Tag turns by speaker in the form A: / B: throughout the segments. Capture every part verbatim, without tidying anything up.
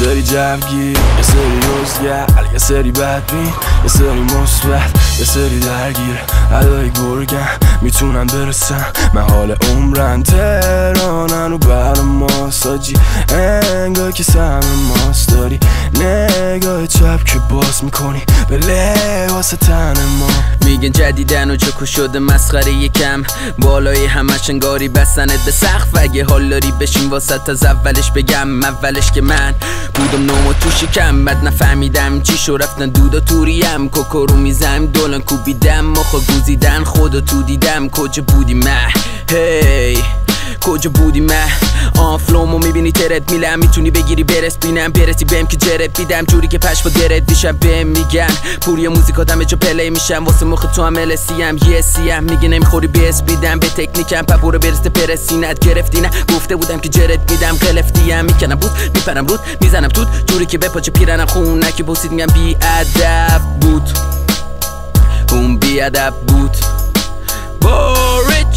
A: سری جوگیر، یه سری روزگر، یه سری بدبین، یه سری مثبت، یه سری درگیر. ادای گرگم میتونن برسن، من حال عمرن تهرانن و بر ماساجی. انگاه که سهم ماست داری، نگاه چپ که باز میکنی به لباس تن ما.
B: میگن جدیدن و چکو شده مسخره یکم، بالای همش انگاری بستنت به سقف. اگه حال داری بشین واسط از اولش بگم، اولش که من بودم نوم و تو شکم. بعد نفهمیدم چی شو رفتن دودا توریم، کوکو رو میزم دولان کوبیدم، مخا گوزیدن خدا تو دیدم. کجا بودی مه هی کجا بودی مه؟ آن فلومو میبینی ترت میلم، میتونی بگیری برس بینم، برسی بهم که جرت بیدم جوری که پشت با درت دیشب بهم میگن پوری موزیکات همه جا پلی میشم، واسه مخ تو هم السیم یه سیم. میگه نمیخوری بیس بیدم به تکنیکم، پپورو برسته پرسینت گرفتی نه، گفته بودم که جرت میدم قلفتیم. میکنم بود میپرم رود میزنم توت جوری که بپاچه پیرنم خونکی بوسید. میگم بی ادب بود اون بی ادب بود. بوریچ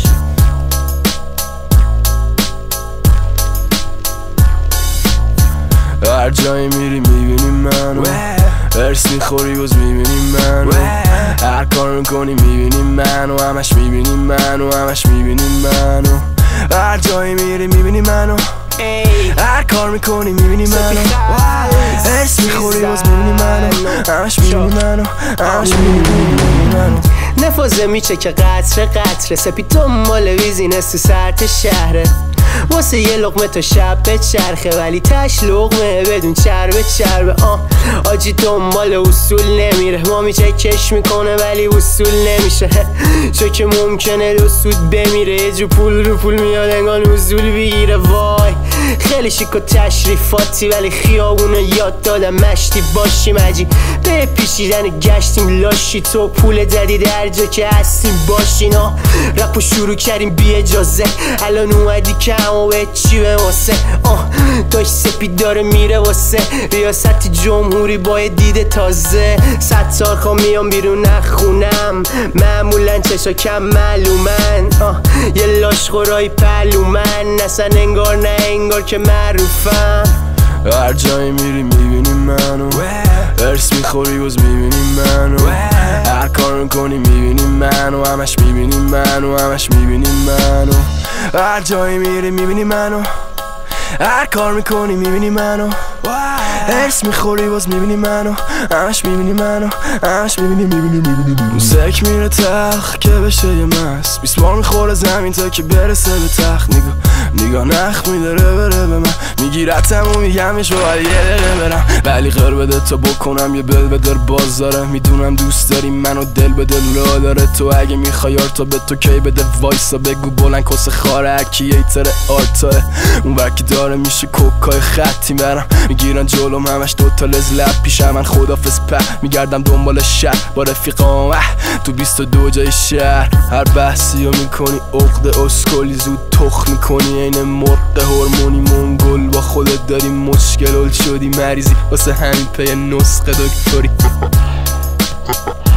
A: هر جایی میری میبینی منو، ارس میخوری باز میبینی منو، هر کار میکنی میبینی منو، همش میبینی منو، همش میبینی منو. هر جایی میری میبینی منو، هر کار میکنی میبینی منو، ارس میخوری باز میبینی منو، همش میبینی منو، همش میبینی منو.
C: نفازه میچه که قطره قطره، سپید دنبال ویزینس تو سرت شهره، واسه یه لقمه تا شب به چرخه، ولی تش لقمه بدون چربه چربه. آه آجی دنبال اصول نمیره، ما میچه کش میکنه ولی اصول نمیشه. چه که ممکنه دو سود بمیره، یه جو پول رو پول میاد انگار نزول بگیره. وای خیلی شیک و تشریفاتی، ولی خیابونو یاد دادم مشتی باشیم. عجیب به پیچیدن گشتیم لاشی، تو پول دادی در جا که هستیم باشین. آه رپو شروع کردیم بی اجازه، الان اومدی کم و به چی به واسه. آه داشت سپید داره میره واسه ریاست جمهوری با دیده تازه. ستار خواه میام بیرون نخونم، معمولا چشا کم معلومن. آه یه لاش خورای پلومن، اصلا انگار نه انگار که معروفم.
A: هر جایی میری میبینی منو، ارس میخوری باز میبینی منو، هر کار میکنی میبینی منو، همش میبینی منو، همش میبینی منو. هر جایی میری میبینی منو، هر کار میکنی میبینی منو، ارس میخوری باز میبینی منو، همش میبینی منو، همش میبینی میبینی میبینی موسیک میره تخ که بشه یه مست، بیست بار میخوره زمین تا که برسه به تخت. نگاه نگاه نخ میداره بره به من، میگیرتم و میگمش باید یه دقیقه برم، ولی خیر بده تا بکنم یه بل بدر باز داره. میدونم دوست داری منو دل به دل را داره، تو اگه میخوای تا به تو کی بده وایسا بگو بلند کس خاره اکییتر آرتاه. اون وکی داره میشه کوکای خطی برم، میگیرن جلوم همش دوتا لزلب پیشم. من خدافز په میگردم دنبال شهر با رفیقام تو بیست و دو جای شهر. هر بحثی رو میکنی عقد اسکلی، زود تخ میکنی این مرغ هورمونی منگل. با خودت داری مشکل شدی مریضی، واسه همین پی نسخه دکتری.